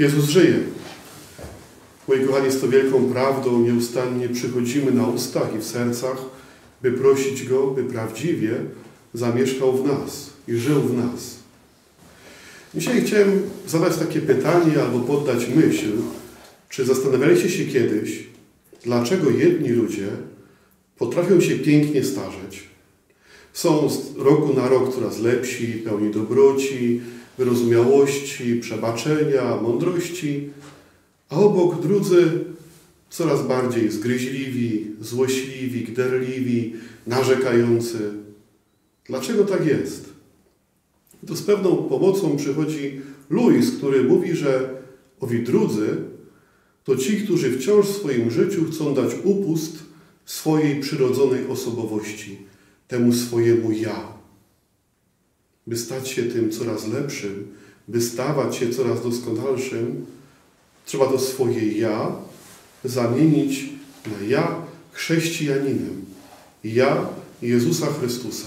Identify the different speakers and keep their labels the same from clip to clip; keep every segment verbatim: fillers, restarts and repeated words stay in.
Speaker 1: Jezus żyje. Moi kochani, jest to wielką prawdą. Nieustannie przychodzimy na ustach i w sercach, by prosić Go, by prawdziwie zamieszkał w nas i żył w nas. Dzisiaj chciałem zadać takie pytanie albo poddać myśl, czy zastanawialiście się kiedyś, dlaczego jedni ludzie potrafią się pięknie starzeć? Są z roku na rok coraz lepsi, pełni dobroci, wyrozumiałości, przebaczenia, mądrości, a obok drudzy coraz bardziej zgryźliwi, złośliwi, gderliwi, narzekający. Dlaczego tak jest? To z pewną pomocą przychodzi Louis, który mówi, że owi drudzy to ci, którzy wciąż w swoim życiu chcą dać upust swojej przyrodzonej osobowości, temu swojemu ja. By stać się tym coraz lepszym, by stawać się coraz doskonalszym, trzeba to swoje ja zamienić na ja chrześcijaninem, ja Jezusa Chrystusa.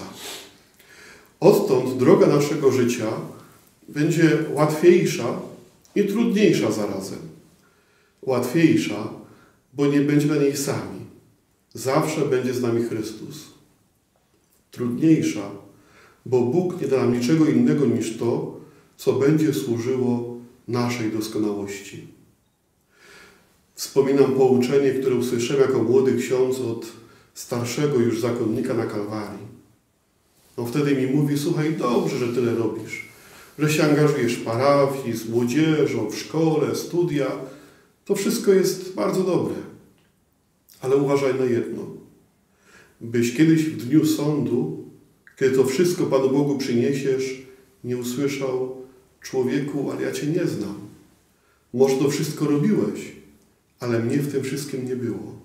Speaker 1: Odtąd droga naszego życia będzie łatwiejsza i trudniejsza zarazem. Łatwiejsza, bo nie będzie na niej sami. Zawsze będzie z nami Chrystus. Trudniejsza, bo Bóg nie da nam niczego innego niż to, co będzie służyło naszej doskonałości. Wspominam pouczenie, które usłyszałem jako młody ksiądz od starszego już zakonnika na Kalwarii. On wtedy mi mówi: słuchaj, dobrze, że tyle robisz, że się angażujesz w parafii, z młodzieżą, w szkole, studia. To wszystko jest bardzo dobre. Ale uważaj na jedno. Byś kiedyś w dniu sądu, kiedy to wszystko Panu Bogu przyniesiesz, nie usłyszał: człowieku, ale ja Cię nie znam. Może to wszystko robiłeś, ale mnie w tym wszystkim nie było.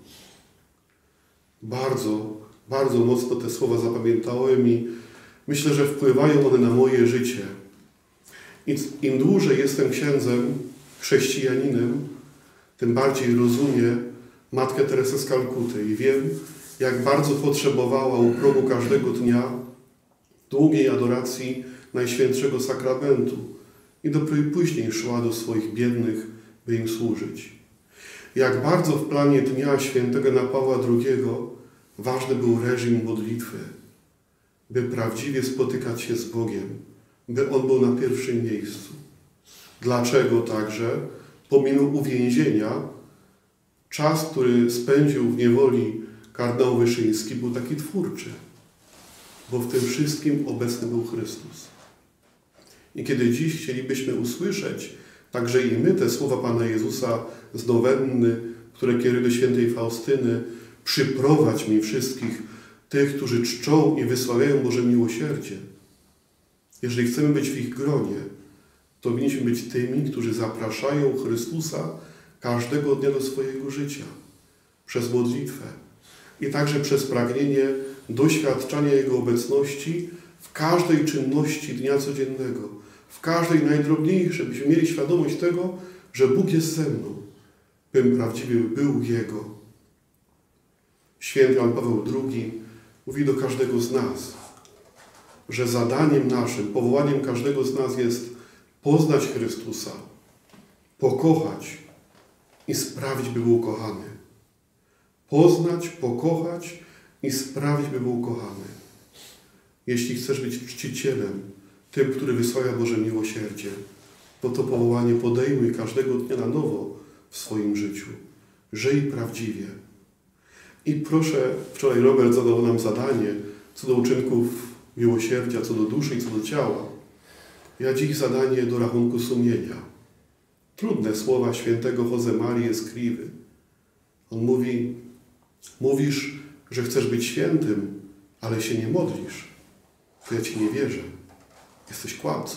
Speaker 1: Bardzo, bardzo mocno te słowa zapamiętałem i myślę, że wpływają one na moje życie. I im dłużej jestem księdzem, chrześcijaninem, tym bardziej rozumiem Matkę Teresę z Kalkuty i wiem, jak bardzo potrzebowała u progu każdego dnia długiej adoracji Najświętszego Sakramentu i dopiero później szła do swoich biednych, by im służyć. Jak bardzo w planie dnia świętego Jana Pawła drugiego ważny był reżim modlitwy, by prawdziwie spotykać się z Bogiem, by On był na pierwszym miejscu. Dlaczego także pomimo uwięzienia czas, który spędził w niewoli kardynał Wyszyński, był taki twórczy, bo w tym wszystkim obecny był Chrystus. I kiedy dziś chcielibyśmy usłyszeć także i my te słowa Pana Jezusa z nowenny, które kieruje do świętej Faustyny: przyprowadź mi wszystkich tych, którzy czczą i wysławiają Boże miłosierdzie. Jeżeli chcemy być w ich gronie, to powinniśmy być tymi, którzy zapraszają Chrystusa każdego dnia do swojego życia. Przez modlitwę i także przez pragnienie doświadczania Jego obecności w każdej czynności dnia codziennego, w każdej najdrobniejszej, byśmy mieli świadomość tego, że Bóg jest ze mną, bym prawdziwie był Jego. Święty Jan Paweł drugi mówi do każdego z nas, że zadaniem naszym, powołaniem każdego z nas jest poznać Chrystusa, pokochać i sprawić, by był kochany. Poznać, pokochać i sprawić, by był kochany. Jeśli chcesz być czcicielem, tym, który wysławia Boże miłosierdzie, to to powołanie podejmuj każdego dnia na nowo w swoim życiu. Żyj prawdziwie. I proszę, wczoraj Robert zadał nam zadanie co do uczynków miłosierdzia, co do duszy i co do ciała. Ja dziś zadanie do rachunku sumienia. Trudne słowa świętego Josemarii Escrivy. On mówi: mówisz, że chcesz być świętym, ale się nie modlisz. To ja Ci nie wierzę. Jesteś kłamcą.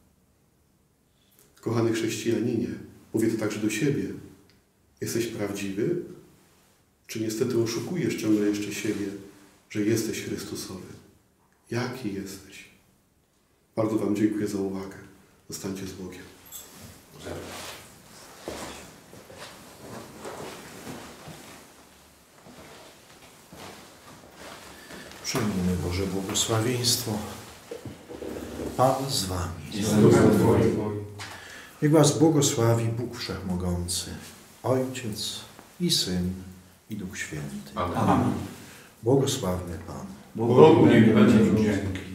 Speaker 1: Kochany chrześcijaninie, mówię to także do siebie. Jesteś prawdziwy? Czy niestety oszukujesz ciągle jeszcze siebie, że jesteś Chrystusowy? Jaki jesteś? Bardzo Wam dziękuję za uwagę. Zostańcie z Bogiem.
Speaker 2: Przyjmijmy Boże błogosławieństwo. Pan z Wami. Niech was błogosławi Bóg Wszechmogący, Ojciec i Syn i Duch Święty.
Speaker 3: Amen.
Speaker 2: Błogosławmy Pan.
Speaker 3: Bogu niech będzie dzięki.